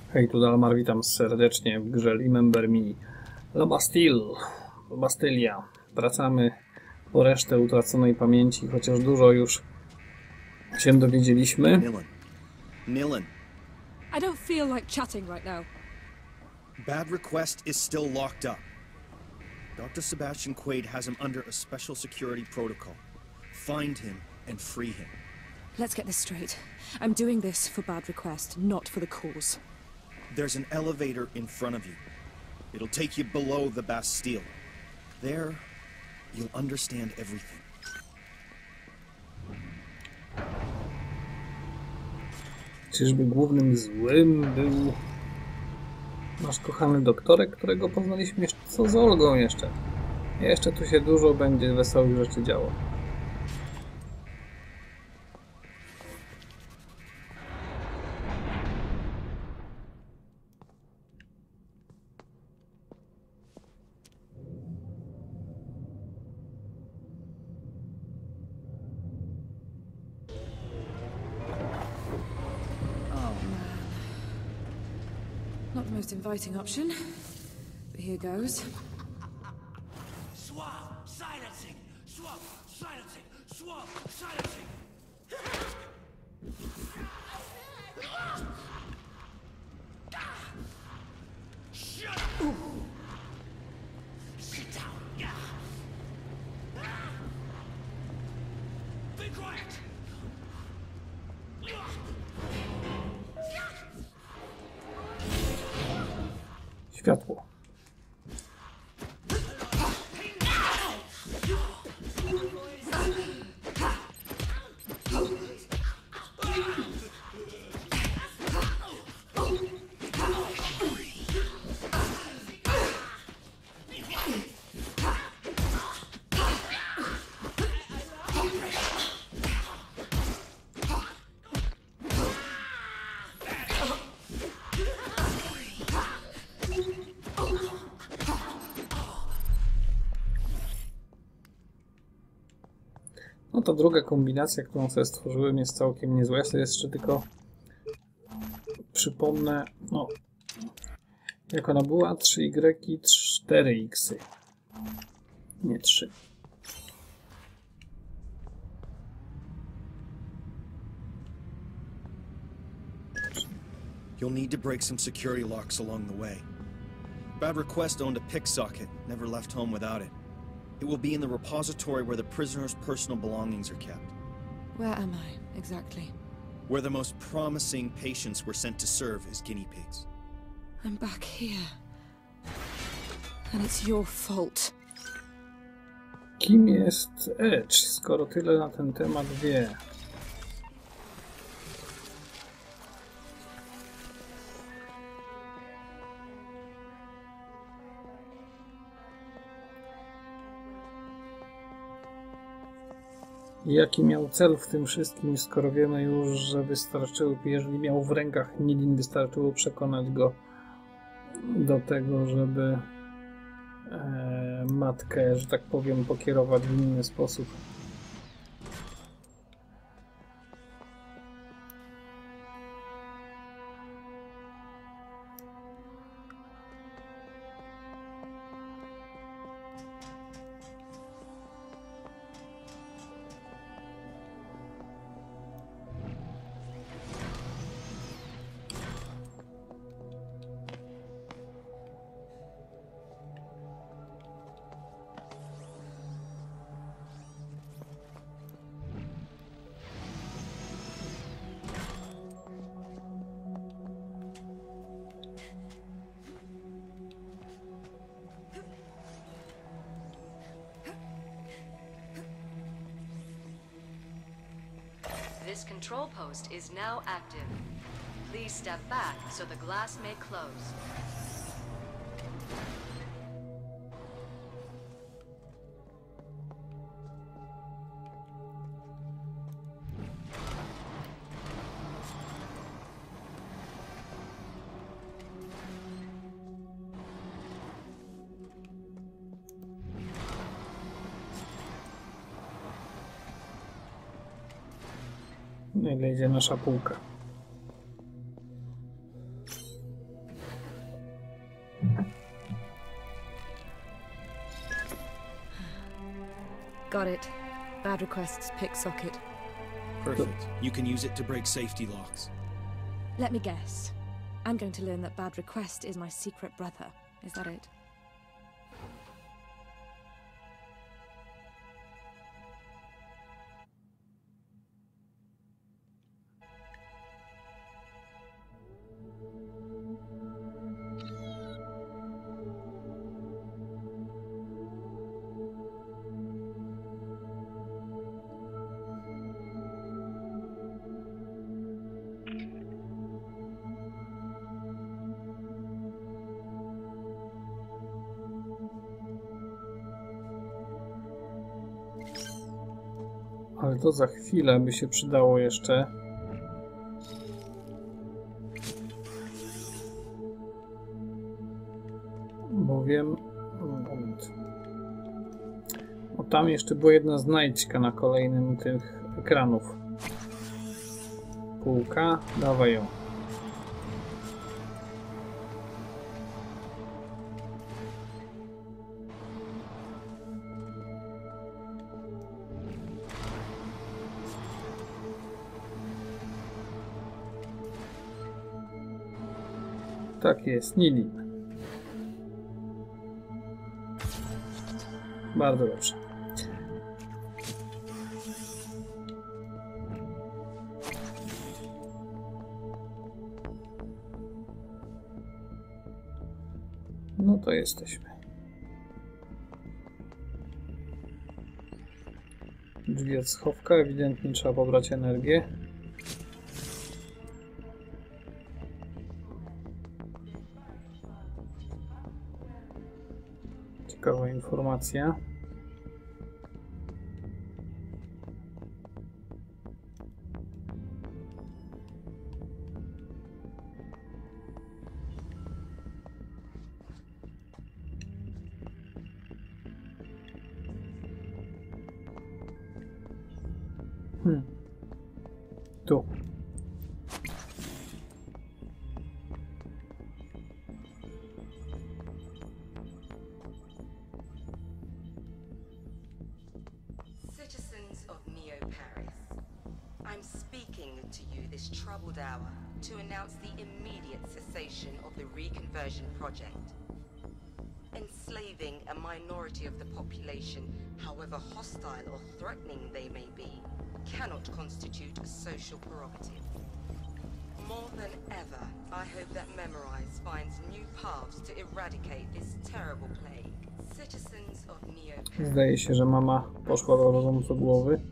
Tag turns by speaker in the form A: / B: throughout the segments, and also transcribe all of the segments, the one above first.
A: Hej, tu Dalmar, witam serdecznie w grze Remember Me. La Bastille, Bastylia. Wracamy po resztę utraconej pamięci, chociaż dużo już się dowiedzieliśmy.
B: Nilin.
C: I don't feel like chatting right now.
B: Bad Request is still locked up. Dr. Sebastian Quaid has him under a special security protocol. Find him and free him.
C: Let's get this straight. I'm doing this for Bad Request, not for the cause.
B: There's an elevator in front of you. It'll take you below the Bastille. There, you'll understand everything.
A: Czyżby głównym złym był nasz kochany doktorek, którego poznaliśmy jeszcze co z Olgą jeszcze. Jeszcze tu się dużo będzie wesołych rzeczy działo.
C: Not the most inviting option, but here goes.
D: Swap silencing! Swap silencing! Swap silencing! Shut up! Sit down! Be quiet!
A: Światło. No to druga kombinacja, którą sobie stworzyłem, jest całkiem niezła. Ja sobie jeszcze tylko przypomnę, no, jak ona była, 3Y i 4X. Nie 3.
B: You'll need to break some security locks along the way. Bad Request owned a pick socket, never left home without it. It will be in the repository where the prisoner's personal belongings are kept.
C: Where am I, exactly?
B: Where the most promising patients were sent to serve as guinea pigs.
C: I'm back here. And it's your fault.
A: Kim jest Edge, skoro tyle na ten temat wie? Jaki miał cel w tym wszystkim, skoro wiemy już, że wystarczyło, jeżeli miał w rękach Nilin, wystarczyło przekonać go do tego, żeby matkę, że tak powiem, pokierować w inny sposób.
E: This control post is now active. Please step back so the glass may close.
A: No ile idzie nasza półka.
C: Got it. Bad Request's pick socket.
B: Perfect. You can use it to break safety locks.
C: Let me guess. I'm going to learn that Bad Request is my secret brother. Is that it?
A: Ale to za chwilę by się przydało jeszcze. Bowiem... Moment. O, tam jeszcze była jedna znajdźka na kolejnym tych ekranów. Półka, dawaj ją. Tak jest, Nili. Bardzo dobrze. No to jesteśmy. Drzwi od schowka, ewidentnie trzeba pobrać energię. Ciekawa informacja. Tu.
F: Citizens of Neo Paris, I'm speaking to you this troubled hour to announce the immediate cessation of the reconversion project. Enslaving a minority of the population, however hostile or threatening they may be, cannot constitute a social prerogative. More than ever, I hope that Memorize finds new paths to eradicate this terrible plague. Citizens of Neo Paris.
A: Zdaje się, że mama poszła do rozumu do głowy.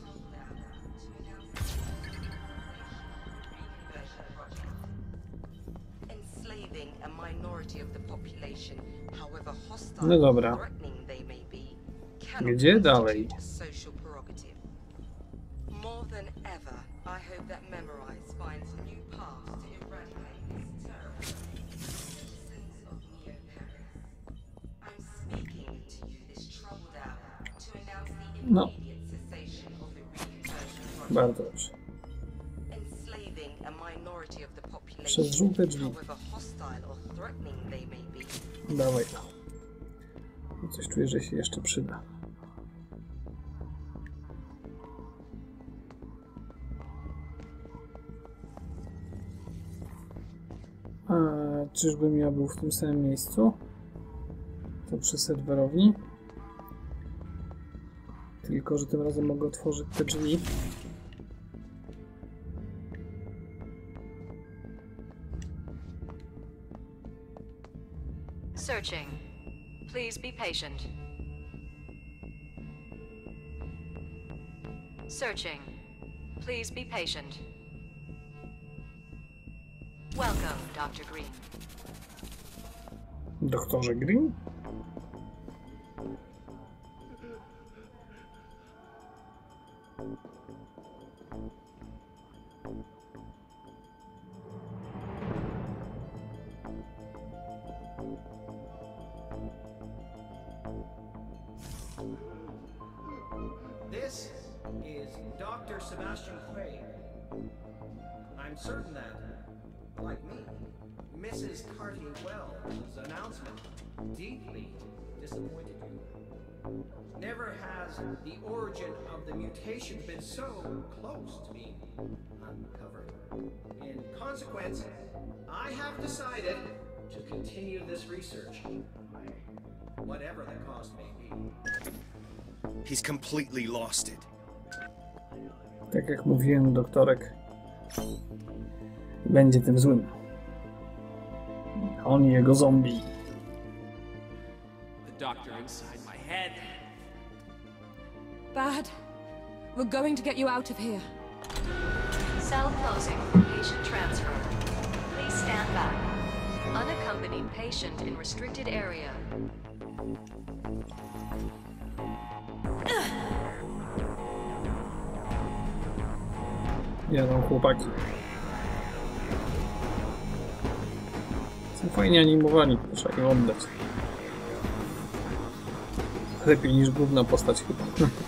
A: No dobra. Gdzie dalej? No. Bardzo dobrze. Przez żółte drzwi. Dawaj to. Coś czuję, że się jeszcze przyda. A czyżbym ja był w tym samym miejscu? To przy serwerowni. Tylko, że tym razem mogę otworzyć te drzwi.
E: Searching. Please be patient. Searching. Please be patient. Welcome, Dr. Green.
A: Doktorze Green?
G: This is Dr. Sebastian Craig. I'm certain that, like me, Mrs. Carty Wells' announcement deeply disappointed you. Never has the origin of the mutation been so close to being uncovered. In consequence, I have decided to continue this research, whatever the cost may be.
B: He's completely lost it.
A: Tak jak mówiłem, doktorek będzie tym złym. On i jego zombie.
D: The doctor inside my head.
C: Bad. We're going to get you out of here.
E: Cell closing for patient transfer. Please stand back. Unaccompanied patient in restricted area.
A: Jadą chłopaki. Są fajnie animowani, to trzeba im oddać. Lepiej niż główna postać chyba.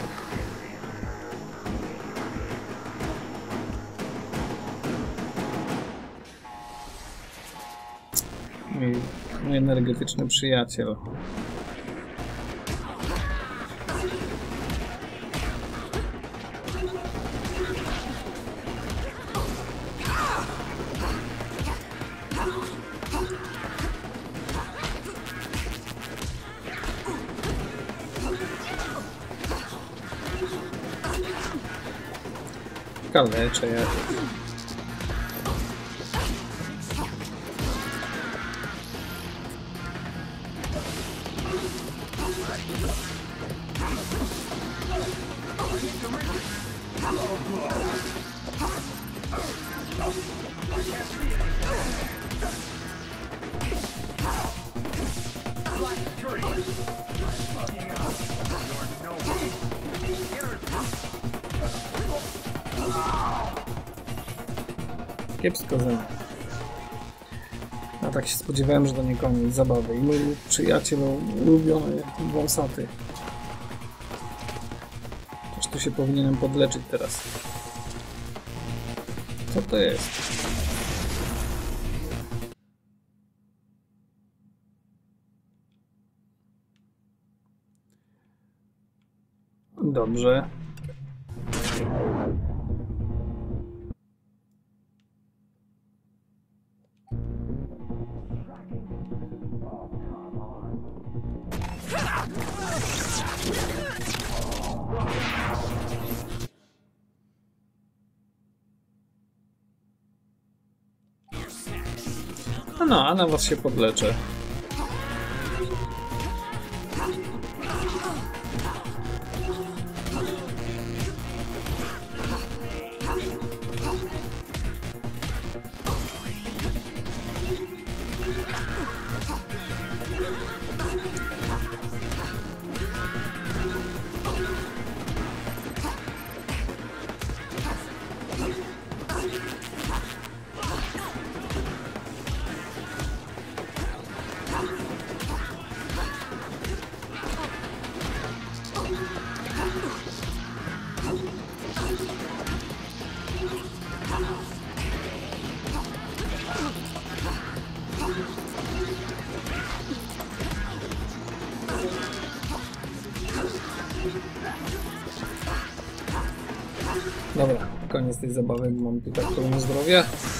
A: Mój energetyczny przyjaciel. Kaleczę ja. Kiepsko ze mną. A tak się spodziewałem, że to nie koniec zabawy. I mój przyjaciel ulubiony, wąsaty. Też tu się powinienem podleczyć teraz. Co to jest? Dobrze. No, a na was się podleczę. Dobra, koniec tej zabawy, mam tu tak pełno zdrowia.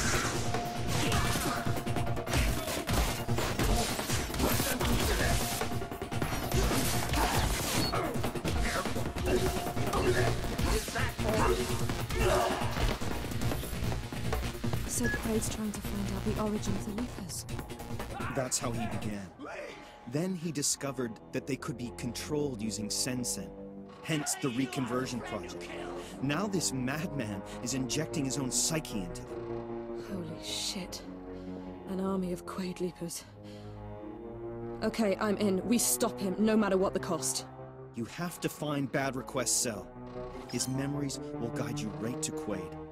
C: So Quaid's trying to find out the origin of the Reapers.
B: That's how he began. Then he discovered that they could be controlled using Sensen, hence the Reconversion Project. Now this madman is injecting his own psyche into them.
C: Holy shit. An army of Quaid Leapers. Okay, I'm in. We stop him, no matter what the cost.
B: You have to find Bad Request's cell. His memories will guide you right to Quaid.